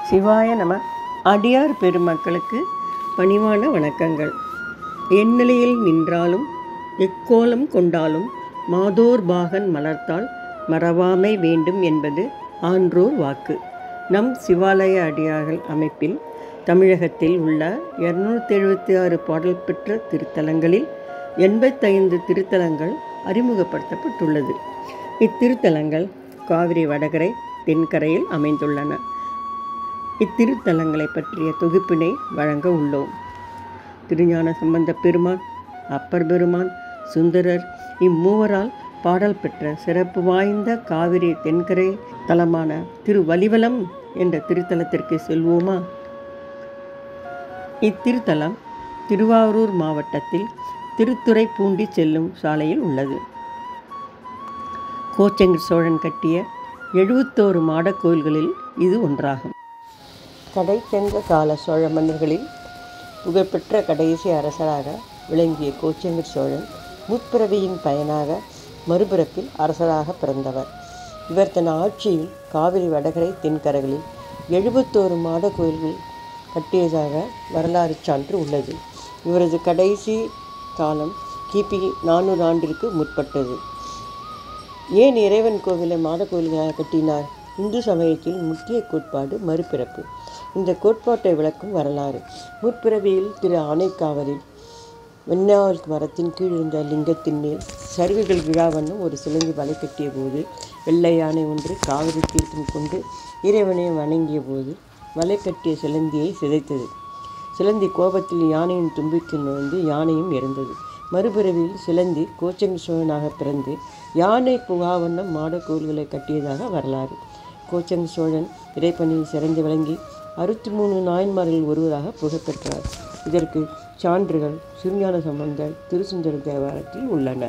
சிவாய நம. அடியார் பெருமக்களுக்கு பணிவான வணக்கங்கள். எந்நிலையில் நின்றாலும் எக்கோலம் கொண்டாலும் மாதோர் பாகன் மலர்த்தால் மறவாமை வேண்டும் என்பது ஆன்றோர் வாக்கு. நம் சிவாலய அடியார்கள் அமைப்பில் தமிழகத்தில் உள்ள 276 பாடல் பெற்ற திருத்தலங்களில் 85 திருத்தலங்கள் அறிமுகப்படுத்தப்பட்டுள்ளது. இத்திருத்தலங்கள் காவிரி வடகரை தென்கரையில் அமைந்துள்ளன. இத்திருத்தலங்களை பற்றிய தொகுப்பினை வழங்க உள்ளோம். திருஞான சம்பந்த பெருமான், அப்பர் பெருமான், சுந்தரர் இம்மூவரால் பாடல் பெற்ற சிறப்பு வாய்ந்த காவிரி தென்கரை தலமான திருவலிவலம் என்ற திருத்தலத்திற்கு செல்வோமா? இத்திருத்தலம் திருவாரூர் மாவட்டத்தில் திருத்துறைப்பூண்டி செல்லும் சாலையில் உள்ளது. கோச்செங்கர் சோழன் கட்டிய 71 மாடக் கோயில்களில் இது ஒன்றாகும். கடைச்சங்க கால சோழ மன்னர்களில் புகழ்பெற்ற கடைசி அரசராக விளங்கிய கோச்செங்கர் சோழன் முற்பிறவியின் பயனாக மறுபிறப்பில் அரசராக பிறந்தவர். இவர் தன் ஆட்சியில் காவிரி வடகரை தென்கரைகளில் 71 மாட கோயில்கள் கட்டியதாக வரலாறு சான்று உள்ளது. இவரது கடைசி காலம் கிபி 400 ஆண்டிற்கு முற்பட்டது. ஏன் இறைவன் கோவிலை மாட கோயில்களாக கட்டினார்? இந்து சமயத்தில் முக்கிய கோட்பாடு மறுபிறப்பு. இந்த கோட்பாட்டை விளக்கும் வரலாறு. முற்பிறவியில் திரு ஆனைக்காவலில் வெண்ணாவல் மரத்தின் கீழ் இருந்த லிங்கத்தின் மேல் சருகுகள் விழாவண்ணம் ஒரு சிலந்தி வலை கட்டிய போது வெள்ளை யானை ஒன்று காவிரி தீர்த்தம் கொண்டு இறைவனை வணங்கிய போது வலை கட்டிய சிலந்தியை சிதைத்தது. சிலந்தி கோபத்தில் யானையின் தும்பிக்கு நுழைந்து யானையும் இறந்தது. மறுபிறவியில் சிலந்தி கோச்செங்கர் சோழனாக பிறந்து யானை புகாவண்ணம் மாட கோயில்களை கட்டியதாக வரலாறு. கோச்செங்கர் சோழன் இறைப்பணியில் சிறந்து விளங்கி 63 நாயன்மாரில் ஒருவராக புகழ்பெற்றார். இதற்கு சான்றுகள் திருஞான சம்பந்தர் திருசுந்தர தேவாரத்தில் உள்ளன.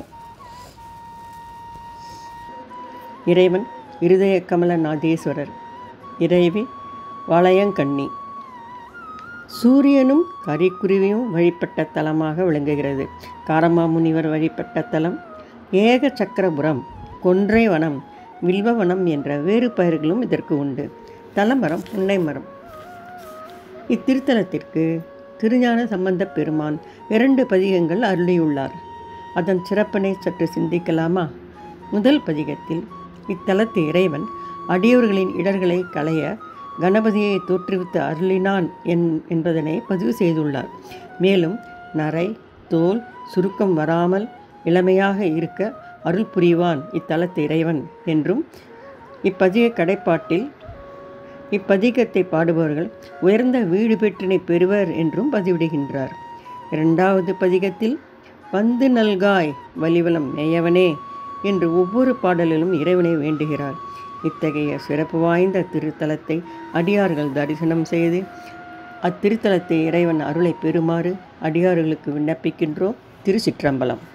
இறைவன் இருதய கமல நாதேஸ்வரர், இறைவி வளையங்கண்ணி. சூரியனும் கரிக்குருவியும் வழிபட்ட தலமாக விளங்குகிறது. காரமாமுனிவர் வழிபட்ட தலம் ஏக சக்கரபுரம், கொன்றை வனம், வில்வவனம் என்ற வேறு பெயர்களும் இதற்கு உண்டு. தலமரம் புன்னை மரம். இத்திருத்தலத்திற்கு திருஞான சம்பந்த பெருமான் 2 பதிகங்கள் அருளியுள்ளார். அதன் சிறப்பினை சற்று சிந்திக்கலாமா? முதல் பதிகத்தில் இத்தலத்து இறைவன் அடியோர்களின் இடர்களை களைய கணபதியை தோற்றுவித்து அருளினான் என்பதனை பதிவு செய்துள்ளார். மேலும் நரை தோல் சுருக்கம் வராமல் இளமையாக இருக்க அருள் புரிவான் இத்தலத்து இறைவன் என்றும், இப்பதிக கடைப்பாட்டில் இப்பதிகத்தை பாடுபவர்கள் உயர்ந்த வீடு பெற்றினை பெறுவர் என்றும் பதிவிடுகின்றார். 2வது பதிகத்தில் வந்து நல்காய் வலிவலம் மேயவனே என்று ஒவ்வொரு பாடலிலும் இறைவனை வேண்டுகிறார். இத்தகைய சிறப்பு வாய்ந்த திருத்தலத்தை அடியார்கள் தரிசனம் செய்து அத்திருத்தலத்தை இறைவன் அருளை பெறுமாறு அடியார்களுக்கு விண்ணப்பிக்கின்றோம். திருச்சிற்றம்பலம்.